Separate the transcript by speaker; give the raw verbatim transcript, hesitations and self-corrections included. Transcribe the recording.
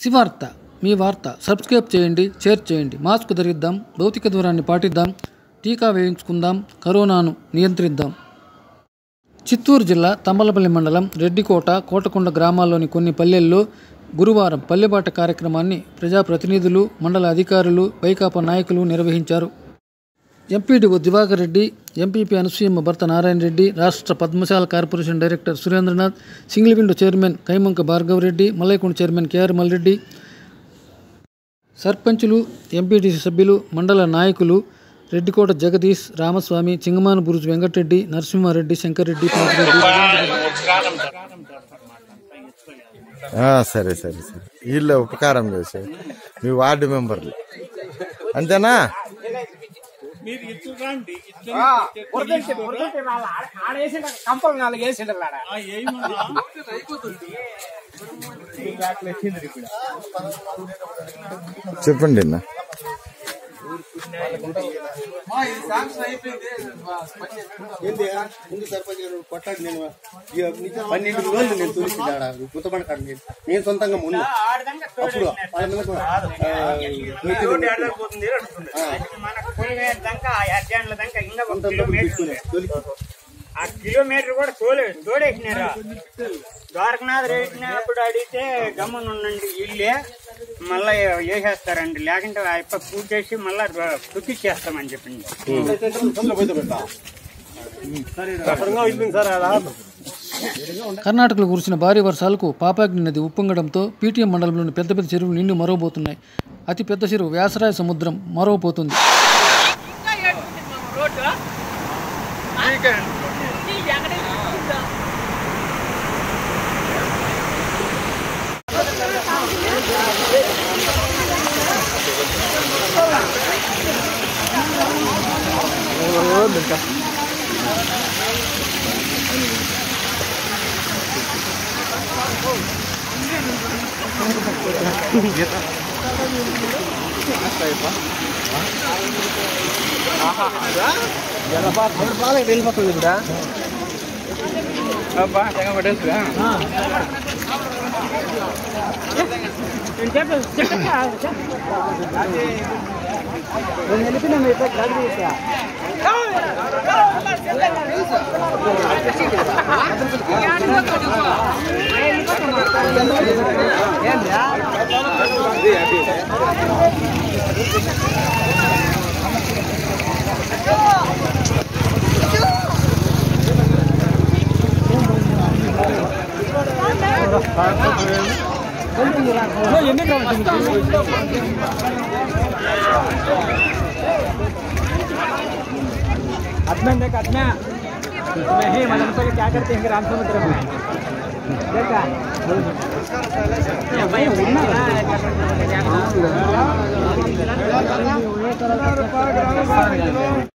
Speaker 1: శివార్త మీ వార్త సబ్స్క్రైబ్ చేయండి, షేర్ చేయండి. మాస్క్ ధరిద్దాం, భౌతిక దూరాన్ని పాటిద్దాం, టీకా వేయించుకుందాం, కరోనాను నియంత్రిద్దాం. చిత్తూరు జిల్లా తంబలపల్లి మండలం రెడ్డికోట, కోటకొండ గ్రామాల్లోని కొన్ని పల్లెల్లో గురువారం పల్లెబాట కార్యక్రమాన్ని ప్రజాప్రతినిధులు, మండల అధికారులు, వైకాపా నాయకులు నిర్వహించారు. ఎంపీడీఓ దివాకర్ రెడ్డి, ఎంపీపీ అనసూయమ్మ భర్త నారాయణ రెడ్డి, రాష్ట్ర Padmashali corporation director Surendranath, single window chairman Kaimanka Bhargava Reddy, Mallaikonda chairman KR Malreddy, సర్పంచులు, ఎంపీటీసీ సభ్యులు, మండల నాయకులు రెడ్డికోట జగదీష్, రామస్వామి, చింగమాన బురుజు వెంకటరెడ్డి, నరసింహారెడ్డి, శంకర్రెడ్డి,
Speaker 2: సరే సరే సరే వీళ్ళు ఉపకారం చేసే మీ వార్డు మెంబర్లు అంతేనా? చెప్పండి అన్న.
Speaker 3: ముందు సర్పంచ్ కొట్టాడు. నేను పన్నెండు రోజులు నేను తొలిసిడా గుర్తుపడకాడు. నేను సొంతంగా ముందు అప్పుడు
Speaker 4: ఆ కిలోమీటర్ కూడా తోలే తోడేసినారు. ద్వారకనాథ్ రేసినప్పుడు అడిగితే గమ్మను ఉండండి, ఇల్లే మళ్ళా వేసేస్తారండి, లేకుంటే అయిపో పూజ చేసి మళ్ళా తుక్కిచ్చేస్తామని చెప్పింది.
Speaker 1: కర్ణాటకలో కురిసిన భారీ వర్షాలకు పాపాగ్ని నది ఉప్పొంగడంతో పీటీఎం మండలంలోని పెద్ద పెద్ద చెరువులు నిండు మరవబోతున్నాయి. అతి పెద్ద చెరువు వ్యాసరాయ సముద్రం మరవబోతుంది. వెళ్ళిపోతుంది కూడా పట్టేస్తుగా
Speaker 4: आत्मा देख आत्मा इसमें है मतलब तो क्या करते हैं राम समुद्र में देखा